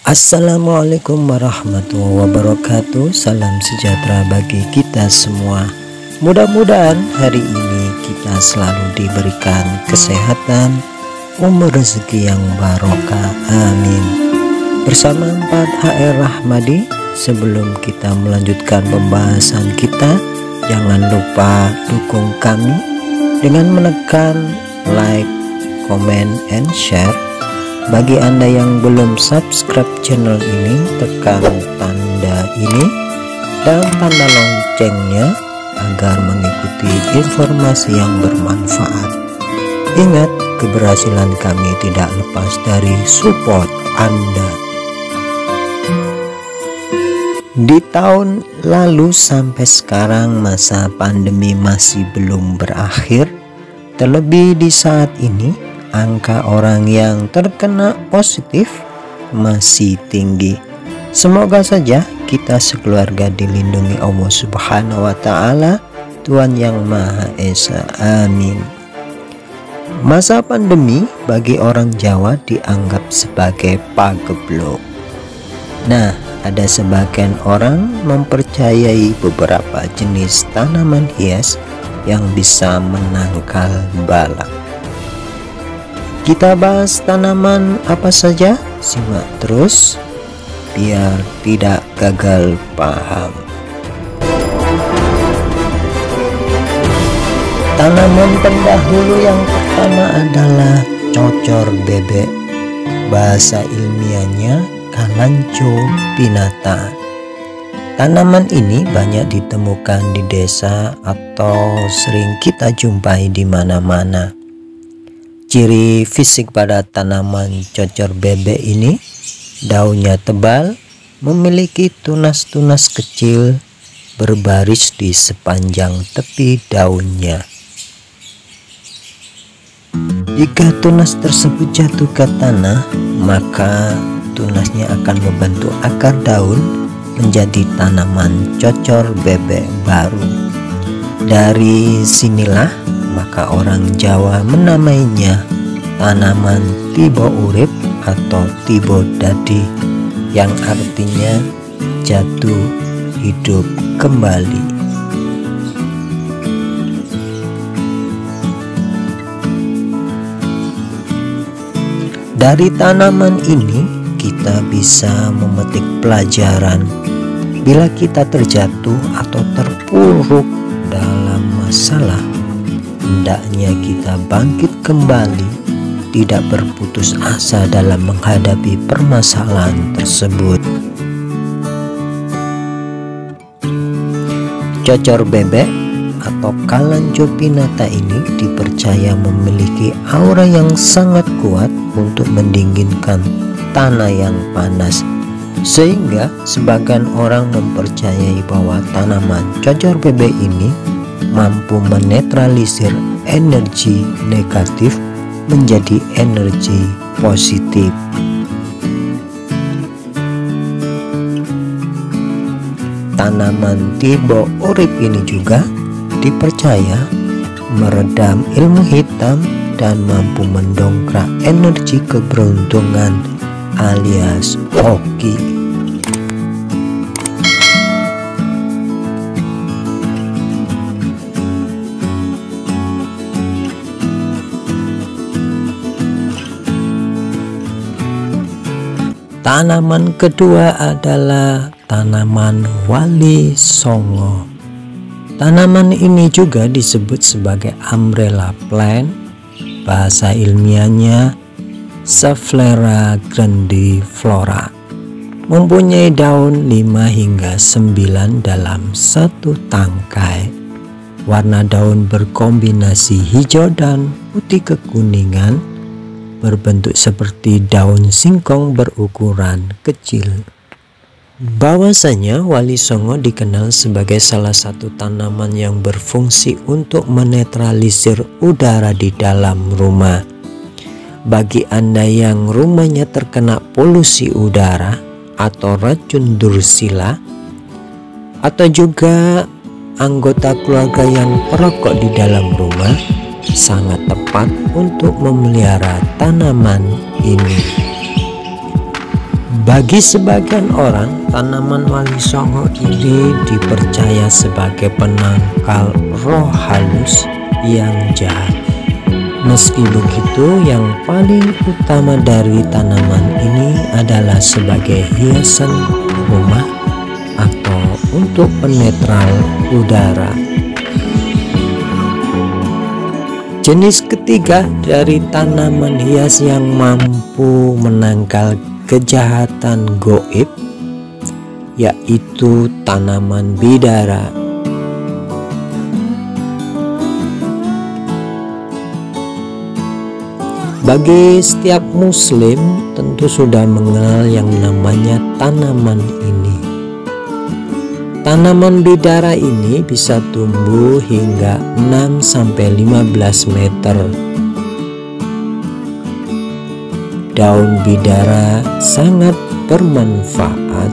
Assalamualaikum warahmatullahi wabarakatuh. Salam sejahtera bagi kita semua. Mudah-mudahan hari ini kita selalu diberikan kesehatan, umur rezeki yang barokah, amin. Bersama 4HR Rahmadi, sebelum kita melanjutkan pembahasan kita, jangan lupa dukung kami dengan menekan like, comment, and share. Bagi Anda yang belum subscribe channel ini, tekan tanda ini dan tanda loncengnya agar mengikuti informasi yang bermanfaat. Ingat, keberhasilan kami tidak lepas dari support Anda. Di tahun lalu sampai sekarang masa pandemi masih belum berakhir. Terlebih di saat ini, angka orang yang terkena positif masih tinggi. Semoga saja kita sekeluarga dilindungi Allah Subhanahu wa Ta'ala, Tuhan yang Maha Esa, amin. Masa pandemi bagi orang Jawa dianggap sebagai pagebluk. Nah, ada sebagian orang mempercayai beberapa jenis tanaman hias yang bisa menangkal bala. Kita bahas tanaman apa saja, simak terus biar tidak gagal paham. Tanaman pendahulu yang pertama adalah cocor bebek. Bahasa ilmiahnya Kalanchoe pinnata. Tanaman ini banyak ditemukan di desa atau sering kita jumpai di mana-mana. Ciri fisik pada tanaman cocor bebek ini, daunnya tebal, memiliki tunas-tunas kecil berbaris di sepanjang tepi daunnya. Jika tunas tersebut jatuh ke tanah, maka tunasnya akan membentuk akar daun menjadi tanaman cocor bebek baru. Dari sinilah maka orang Jawa menamainya tanaman tiba urip atau tiba dadi, yang artinya jatuh hidup kembali. Dari tanaman ini kita bisa memetik pelajaran. Bila kita terjatuh atau terpuruk dalam masalah, hendaknya kita bangkit kembali, tidak berputus asa dalam menghadapi permasalahan tersebut. Cocor bebek atau Kalanchoe pinnata ini dipercaya memiliki aura yang sangat kuat untuk mendinginkan tanah yang panas, sehingga sebagian orang mempercayai bahwa tanaman cocor bebek ini mampu menetralisir energi negatif menjadi energi positif. Tanaman tiba urip ini juga dipercaya meredam ilmu hitam dan mampu mendongkrak energi keberuntungan alias hoki. Tanaman kedua adalah tanaman wali songo. Tanaman ini juga disebut sebagai umbrella plant. Bahasa ilmiahnya Saphleria grandiflora. Mempunyai daun 5 hingga 9 dalam satu tangkai. Warna daun berkombinasi hijau dan putih kekuningan, berbentuk seperti daun singkong berukuran kecil. Bahwasanya wali songo dikenal sebagai salah satu tanaman yang berfungsi untuk menetralisir udara di dalam rumah. Bagi Anda yang rumahnya terkena polusi udara atau racun dursila, atau juga anggota keluarga yang perokok di dalam rumah, sangat tepat untuk memelihara tanaman ini. Bagi sebagian orang, tanaman wali songo ini dipercaya sebagai penangkal roh halus yang jahat. Meski begitu, yang paling utama dari tanaman ini adalah sebagai hiasan rumah atau untuk penetral udara. Jenis ketiga dari tanaman hias yang mampu menangkal kejahatan goib yaitu tanaman bidara. Bagi setiap muslim tentu sudah mengenal yang namanya tanaman ini. Tanaman bidara ini bisa tumbuh hingga 6-15 meter. Daun bidara sangat bermanfaat.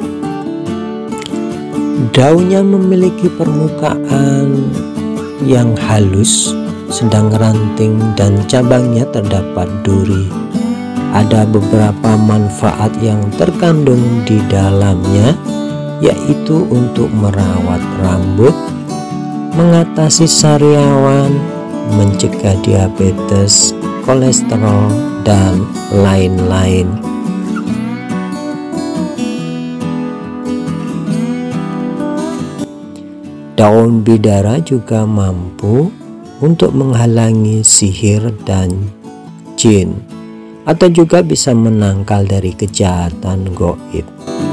Daunnya memiliki permukaan yang halus, sedang ranting dan cabangnya terdapat duri. Ada beberapa manfaat yang terkandung di dalamnya, yaitu untuk merawat rambut, mengatasi sariawan, mencegah diabetes, kolesterol, dan lain-lain. Daun bidara juga mampu untuk menghalangi sihir dan jin, atau juga bisa menangkal dari kejahatan goib.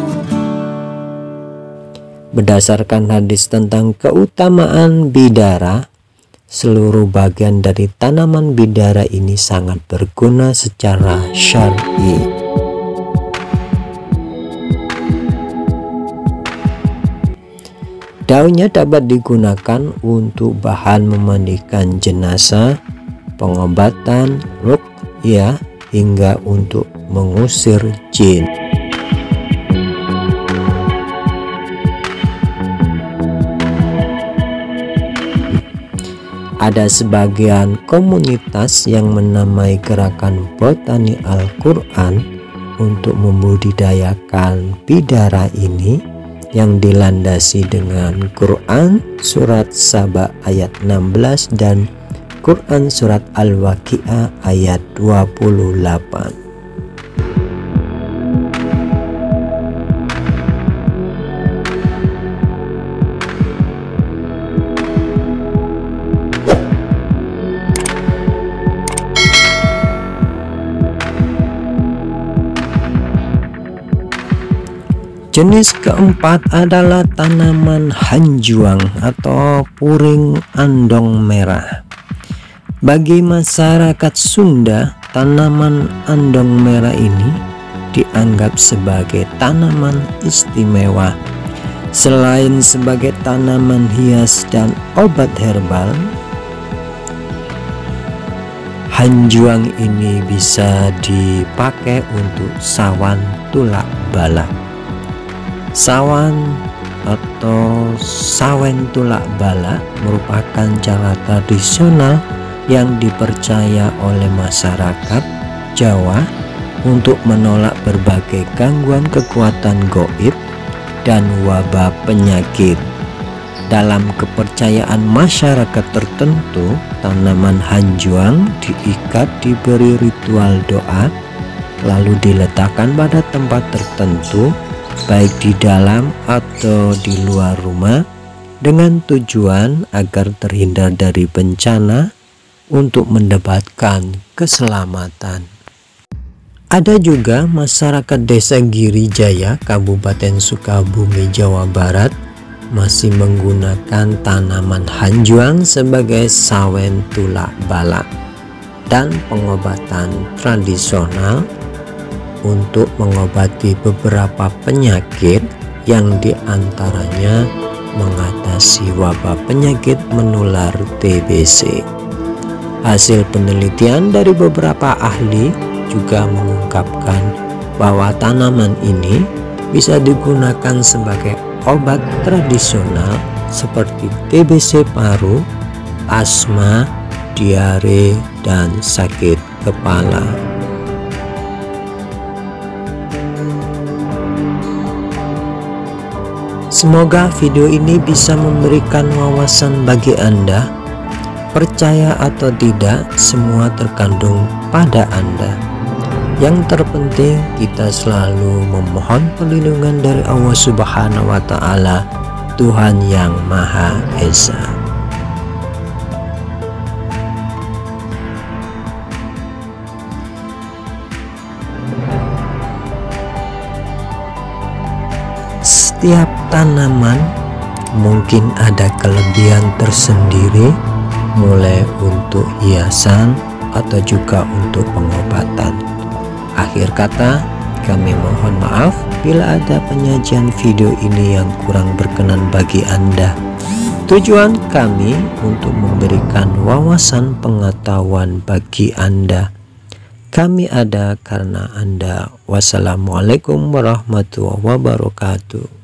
Berdasarkan hadis tentang keutamaan bidara, seluruh bagian dari tanaman bidara ini sangat berguna secara syar'i. Daunnya dapat digunakan untuk bahan memandikan jenazah, pengobatan, ruqyah, hingga untuk mengusir jin. Ada sebagian komunitas yang menamai gerakan botani Al-Quran untuk membudidayakan bidara ini, yang dilandasi dengan Quran surat Saba ayat 16 dan Quran surat Al-Waqi'ah ayat 28. Jenis keempat adalah tanaman hanjuang atau puring andong merah. Bagi masyarakat Sunda, tanaman andong merah ini dianggap sebagai tanaman istimewa. Selain sebagai tanaman hias dan obat herbal, hanjuang ini bisa dipakai untuk sawan tulak balak. Sawan atau sawen tulak balak merupakan cara tradisional yang dipercaya oleh masyarakat Jawa untuk menolak berbagai gangguan kekuatan gaib dan wabah penyakit. Dalam kepercayaan masyarakat tertentu, tanaman hanjuang diikat, diberi ritual doa, lalu diletakkan pada tempat tertentu, baik di dalam atau di luar rumah, dengan tujuan agar terhindar dari bencana untuk mendapatkan keselamatan. Ada juga masyarakat Desa Girijaya, Kabupaten Sukabumi, Jawa Barat, masih menggunakan tanaman hanjuang sebagai sawen tulak balak dan pengobatan tradisional untuk mengobati beberapa penyakit, yang diantaranya mengatasi wabah penyakit menular TBC. Hasil penelitian dari beberapa ahli juga mengungkapkan bahwa tanaman ini bisa digunakan sebagai obat tradisional seperti TBC paru, asma, diare, dan sakit kepala. Semoga video ini bisa memberikan wawasan bagi Anda. Percaya atau tidak, semua terkandung pada Anda. Yang terpenting, kita selalu memohon perlindungan dari Allah Subhanahu wa Ta'ala, Tuhan yang Maha Esa. Setiap tanaman mungkin ada kelebihan tersendiri, mulai untuk hiasan atau juga untuk pengobatan. Akhir kata, kami mohon maaf bila ada penyajian video ini yang kurang berkenan bagi Anda. Tujuan kami untuk memberikan wawasan pengetahuan bagi Anda. Kami ada karena Anda. Wassalamualaikum warahmatullahi wabarakatuh.